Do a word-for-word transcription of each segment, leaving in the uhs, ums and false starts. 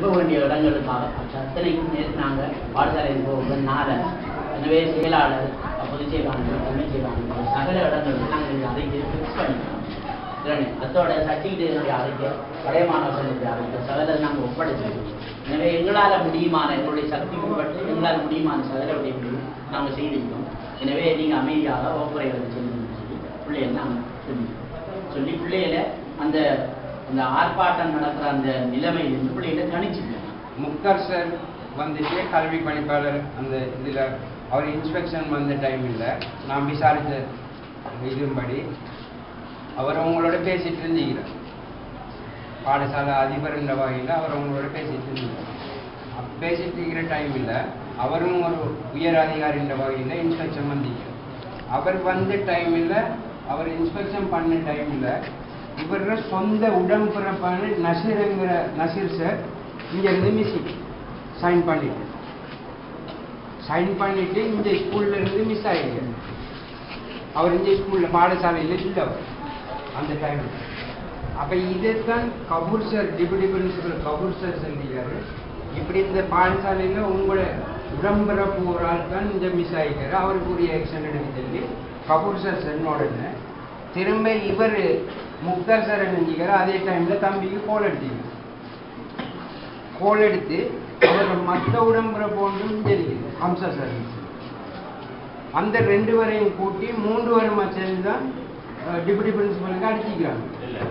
போக வேண்டிய இடங்களுக்காக அத்தனைக்கும் நேற்று நாங்கள் பாடசாலையில் போகும் நாள எனவே செயலாளர் பொதுச் செயலாளர் துணை செயலாளர் சகல இடங்களுக்கு நாங்கள் அறிக்கை ஃபிக்ஸ் பண்ணிக்கிறோம். அதோட சர்டிஃபிகேட் அறிக்கை பழைய மாணவர்களுடைய அறிக்கை சகலை நாங்கள் ஒப்படைச்சிருக்கோம். எனவே எங்களால் முடியுமான எங்களுடைய சக்திக்கு பற்றி எங்களால் முடியுமான சகல விடைகளையும் நாங்கள் செய்திருக்கோம். எனவே நீங்கள் அமைதியாக ஒப்புரைகளை செய்யணும்னு சொல்லி பிள்ளைகளை நாங்கள் சொல்லி சொல்லி பிள்ளைகளை அந்த அந்த ஆர்ப்பாட்டம் நடக்கிற அந்த நிலைமையிலிருந்து பிள்ளைகளை கணிச்சுக்கலாம். முக்தார் சார் வந்துட்டு கல்வி பணிப்பாளர் அந்த இதில் அவர் இன்ஸ்பெக்ஷன் வந்த டைமில் நான் விசாரித்த இதுபடி அவர் அவங்களோட பேசிட்டு இருந்தீங்கிறார். பாடசாலை அதிபர் என்ற வகையில் அவர் அவங்களோட பேசிட்டு இருந்தீங்க. பேசிட்டு இருக்கிற டைமில் அவரும் ஒரு உயர் அதிகாரி என்ற வகையில் இன்ஸ்பெக்ஷன் வந்திருக்கிறார். அவர் வந்த டைமில் அவர் இன்ஸ்பெக்ஷன் பண்ண டைமில் இவரோட சொந்த உடன்பிறப்பான நசீருங்கிற நசீர் சார் இங்கேருந்து மிஸ்ஸிங் சைன் பண்ணிட்டு சைன் பண்ணிட்டு இந்த ஸ்கூல்ல இருந்து மிஸ் ஆகிடுங்க. அவர் இந்த ஸ்கூலில் பாடசாலையில் இல்லை அவர் அந்த டைமில். அப்போ இதைத்தான் Kapoor sir deputy principal Kapoor sir சொல்லிக்கிறாரு, இப்படி இந்த பாடசாலையில் உங்களோட உடம்பிறப்பு ஒரு ஆள் தான் இந்த மிஸ் ஆகிக்கிறார், அவருக்குரிய ஆக்ஷன் எடுக்க சொல்லி கபூர் சார் சொன்ன உடனே திரும்ப இவர் முக்தார் சார் நினைக்கிறார். அதே டைமில் தம்பிக்கு கோல் எடுத்தீங்க. கோல் எடுத்து அவர் மற்ற உடம்பிறப்பு ஒன்றும் தெரியுது ஹம்சா சார். அந்த ரெண்டு வரையும் கூட்டி மூன்று வருமா சேர்ந்து தான் டிப்யூட்டி பிரின்சிபலுக்கு அடிச்சிக்கிறாங்க.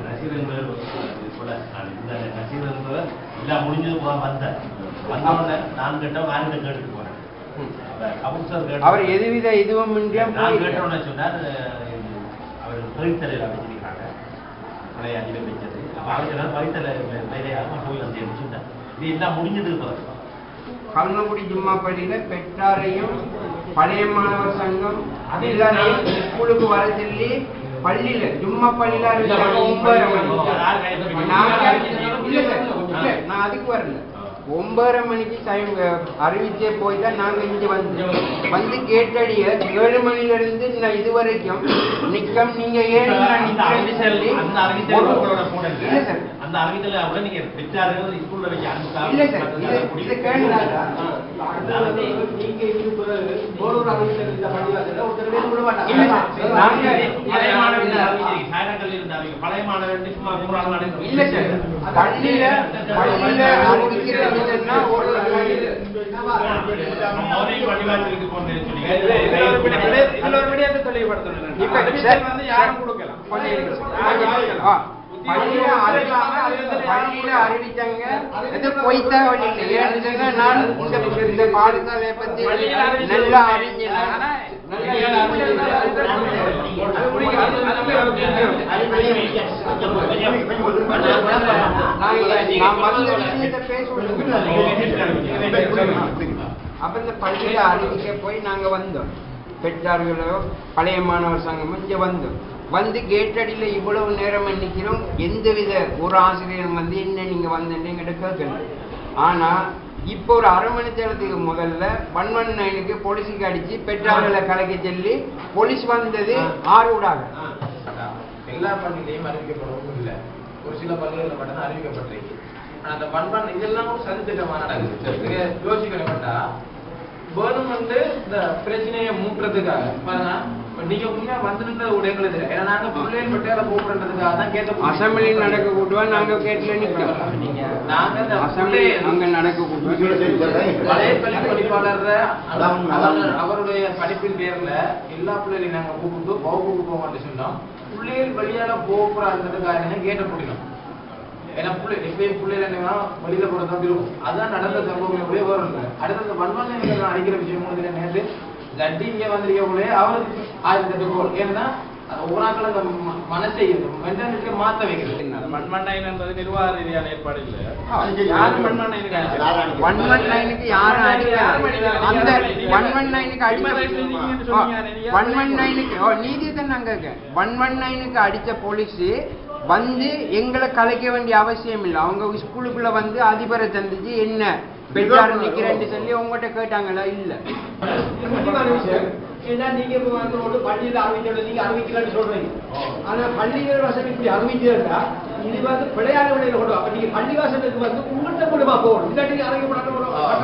அவர் எதுவித இதுவும் சொன்னார். அவர் தொழிற்சலையில் அமைச்சிருக்காங்க பழைய அஞ்சலி வச்சது. அவருக்கு வழித்தலை போய் வந்து சொன்னார். இது எல்லாம் முடிஞ்சது. கல்மக்குடி ஜும்மாப்பள்ளியில் பெற்றாரையும் பழைய மாணவர் சங்கம் எல்லாரையும் ஸ்கூலுக்கு வர சொல்லி பள்ளியில ஜும்மா பள்ளியில ஒன்பதரை மணிக்கு நான் அதுக்கு வரல. ஒன்பதரை மணிக்கு டைம் அறிவிச்சே போய் தான் நாங்கள் இங்கே வந்து வந்து கேட்டடிய ஏழு மணில இருந்து நான் இது வரைக்கும் நிக்கம் நீங்க ஏழு நிக்கிறேன்னு சொல்லி இல்லை சார். அந்த அறிவித்தல கூட நீங்க பெற்றார்கள் ஸ்கூல்ல வச்சு இல்லை சார். இது கேளுங்க. பழைய மாணவர் இல்லை சார். பள்ளியில பள்ளியில அறிவிக்கிறதுன்னா ஒரு பள்ளியில அறிவிச்சாங்க. பொய்த்தான் இல்லை. நான் இந்த பாடசாலையை பத்தி நல்லா அறிஞர் அப்ப இந்த பள்ளியில அறிவிக்க போய் நாங்க வந்தோம். பெற்றார்களோ பழைய மாணவர் சங்கம் இங்க வந்தோம். வந்து கேட்டடியில இவ்வளவு நேரம் நிற்கிறோம். எந்தவித ஒரு ஆசிரியர் வந்து என்ன நீங்க வந்தேன்னு எங்கிட்ட கேட்கணும். ஆனா இப்போ ஒரு அரை மணி நேரத்துக்கு முதல்ல ஒன் ஒன் நைனுக்கு போலீஸுக்கு அடிச்சு பெற்றார்களை கலைக்க சொல்லி போலீஸ் வந்தது ஆறுடாக. எல்லா பள்ளியிலையும் அறிவிக்கப்படவும் இல்லை. ஒரு சில பள்ளிகளில் மட்டும்தான் அறிவிக்கப்பட்டிருக்கு. ஆனா அந்த ஒன் ஒன் இதெல்லாம் ஒரு சதித்திட்டமா நடக்குது. யோசிக்க வேண்டா. கவர்மெண்ட் இந்த பிரச்சனையை மூட்டுறதுக்காக பாருங்க. நீங்க உண்மையா வந்துருந்த உடையங்களுக்கு ஏன்னா நாங்க பிள்ளைகள் பட்டியால போக்குறதுக்காக தான் கேட்ட அசம்பிளி நடக்க கூட்டுவா நாங்க கேட்கல நிக்கிறோம். நாங்க அசம்பிளி அங்க நடக்க கூட்டுவோம். பழைய பள்ளி படிப்பாளர் அவருடைய படிப்பின் பேர்ல எல்லா பிள்ளைகளையும் நாங்க கூப்பிட்டு வகுப்புக்கு போக மாட்டேன் சொன்னோம். பிள்ளைகள் வழியால போக்குறாங்கிறதுக்காக கேட்ட முடியும். ஏன்னா பிள்ளை எப்பயும் பிள்ளைகள் என்ன வெளியில போறதான் இருக்கும். அதான் நடந்த சம்பவம் எப்படியே வரும். அடுத்த வன்மனை அடிக்கிற விஷயம் நேற்று கட்டி இங்க வந்திருக்கே அவருக்கு ஆயிரத்தி எட்டு ஏன்னா ஒவ்வொரு அந்த மனசை மென்டாலிட்டியை மாற்ற வைக்கிறது. மண்மண்ணாயின் என்பது நிர்வாக ரீதியான ஏற்பாடு இல்லை. யாரும் மண்மண்ணாயினுக்கு ஒன் ஒன் நைனுக்கு யாரும் அந்த ஒன் ஒன் நைனுக்கு அடிச்ச ஒன் ஒன் நைனுக்கு நீதியை தான் நாங்க ஒன் ஒன் நைனுக்கு அடிச்ச போலீஸ் வந்து எங்களை கலைக்க வேண்டிய அவசியம் இல்லை. அவங்க ஸ்கூலுக்குள்ள வந்து அதிபரை சந்திச்சு என்ன பெற்றாரு நிக்கிறேன்னு சொல்லி உங்ககிட்ட கேட்டாங்களா? இல்ல. ஏன்னா நீங்க வந்து பள்ளியில அறிவிக்க நீங்க அறிவிக்கலன்னு சொல்றீங்க. ஆனா பள்ளிகள் வசதி இப்படி அறிவிக்கிறதா இது வந்து பிழையான விடையில கொண்டு அப்ப நீங்க பள்ளிவாசலுக்கு வந்து உங்கள்கிட்ட மூலமா போகணும் இல்லாட்டி அறைக்கு போட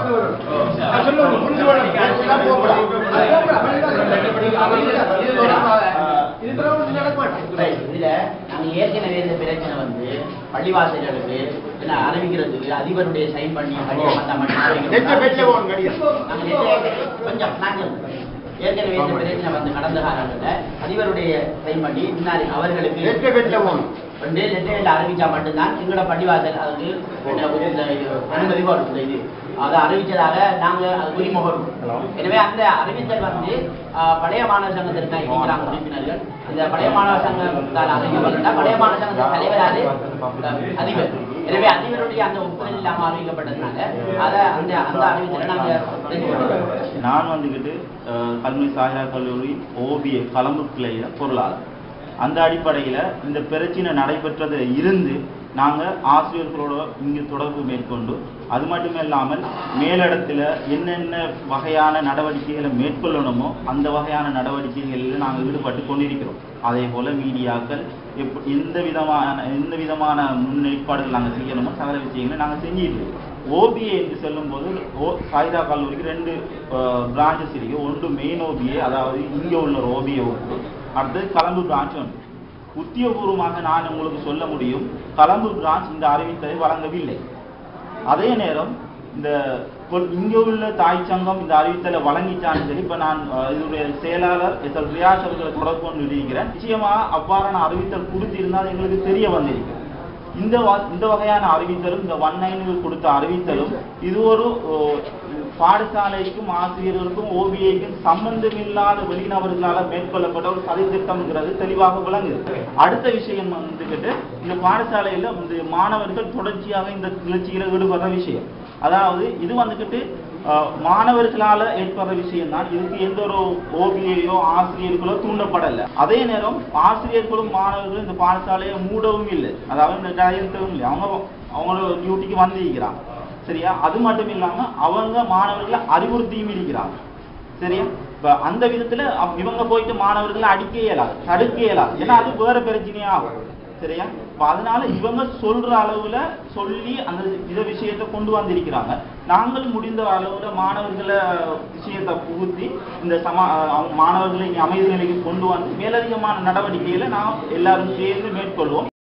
இதுல நாங்க ஏற்கனவே இந்த பிரச்சனை வந்து பள்ளிவாசல்களுக்கு அறிவிக்கிறதுக்கு அதிபருடைய சைன் பண்ணி கொஞ்சம் நாங்கள் ஏற்கனவே இந்த பிரச்சனை வந்து கடந்த காலங்கள்ல அதிபருடைய சைன் பண்ணி முன்னாடி அவர்களுக்கு வந்து லெட்டரில் அறிவிச்சா மட்டும்தான் எங்களோட பள்ளிவாசல் அதுக்கு அனுமதி கொடுத்தது இது அதை அறிவிச்சதாக நாங்க அது உரிமுகம். எனவே அந்த அறிவித்தல் வந்து பழைய மாணவர் சங்கத்திற்கு இருக்கிறாங்க உறுப்பினர்கள். அந்த பழைய மாணவர் சங்கத்தால் அறிவிக்கப்பட்டா பழைய மாணவர் சங்கத்தின் தலைவராது அதிபர். எனவே அதிபருடைய அந்த ஒப்புதல் இல்லாமல் அறிவிக்கப்பட்டதுனால அதை அந்த அந்த அறிவித்தலை நாங்கள் நான் வந்துக்கிட்டு கல்வி சாகரா கல்லூரி ஓபிய கலம்பு கிளையில பொருளாளர். அந்த அடிப்படையில் இந்த பிரச்சனை நடைபெற்றதில் இருந்து நாங்கள் ஆசிரியர்களோட இங்கு தொடர்பு மேற்கொண்டு அது மட்டும் இல்லாமல் மேலிடத்தில் என்னென்ன வகையான நடவடிக்கைகளை மேற்கொள்ளணுமோ அந்த வகையான நடவடிக்கைகளில் நாங்கள் ஈடுபட்டு கொண்டிருக்கிறோம். அதே போல் மீடியாக்கள் எப் எந்த விதமான எந்த விதமான முன்னேற்பாடுகள் நாங்கள் செய்யணுமோ சகல விஷயங்களை நாங்கள் செஞ்சிட்டு இருக்கோம். ஓபிஏ என்று சொல்லும்போது ஓ சாயிதா கல்லூரிக்கு ரெண்டு பிரான்ச்சஸ் இருக்கு. ஒன்று மெயின் ஓபிஏ, அதாவது இங்கே உள்ள ஒரு ஓபிஏ ஒன்று, அடுத்தது கலம்பு பிரான்ச் ஒன்று. உத்தியோகபூர்வமாக நான் உங்களுக்கு சொல்ல முடியும், கலம்பு பிரான்ச் இந்த அறிவித்தலை வழங்கவில்லை. அதே நேரம் இந்த இங்கே உள்ள தாய் சங்கம் இந்த அறிவித்தலை வழங்கிச்சான்னு சொல்லி இப்போ நான் இதனுடைய செயலாளர் எஸ் எல் ரியாஸ் அவர்களை தொடர்பு கொண்டு இருக்கிறேன். நிச்சயமாக அவ்வாறான அறிவித்தல் கொடுத்திருந்தால் எங்களுக்கு தெரிய வந்திருக்கு. இந்த இந்த வகையான அறிவித்தலும் இந்த ஒன் நைனுக்கு கொடுத்த அறிவித்தலும் இது ஒரு பாடசாலைக்கும் ஆசிரியர்களுக்கும் ஓபிஏக்கும் சம்பந்தமில்லாத வெளிநபர்களால் மேற்கொள்ளப்பட்ட ஒரு சதி திட்டம்ங்கிறது தெளிவாக விளங்குது. அடுத்த விஷயம் வந்துக்கிட்டு இந்த பாடசாலையில் இந்த மாணவர்கள் தொடர்ச்சியாக இந்த கிளர்ச்சியில் ஈடுபடுற விஷயம், அதாவது இது வந்துக்கிட்டு மாணவர்களால் ஏற்படுற விஷயம் தான். இதுக்கு எந்த ஒரு ஓபிஏயோ ஆசிரியர்களோ தூண்டப்படலை. அதே நேரம் ஆசிரியர்களும் மாணவர்களும் இந்த பாடசாலையை மூடவும் இல்லை, அதாவது இந்த டயத்தவும் இல்லை. அவங்க அவங்களோட டியூட்டிக்கு வந்திருக்கிறாங்க, சரியா? அது மட்டும் இல்லாமல் அவங்க மாணவர்களை அறிவுறுத்தியும் இருக்கிறாங்க, சரியா? இப்போ அந்த விதத்தில் இவங்க போயிட்டு மாணவர்களை அடிக்க இயலாது, தடுக்க இயலாது, ஏன்னா அது வேற பிரச்சனையாகும், சரியா? இப்போ அதனால இவங்க சொல்ற அளவுல சொல்லி அந்த இத விஷயத்தை கொண்டு வந்திருக்கிறாங்க. நாங்கள் முடிந்த அளவுல மாணவர்களை விஷயத்தை புகுத்தி இந்த சமா மாணவர்களை அமைதி நிலைக்கு கொண்டு வந்து மேலதிகமான நடவடிக்கைகளை நாம் எல்லாரும் சேர்ந்து மேற்கொள்வோம்.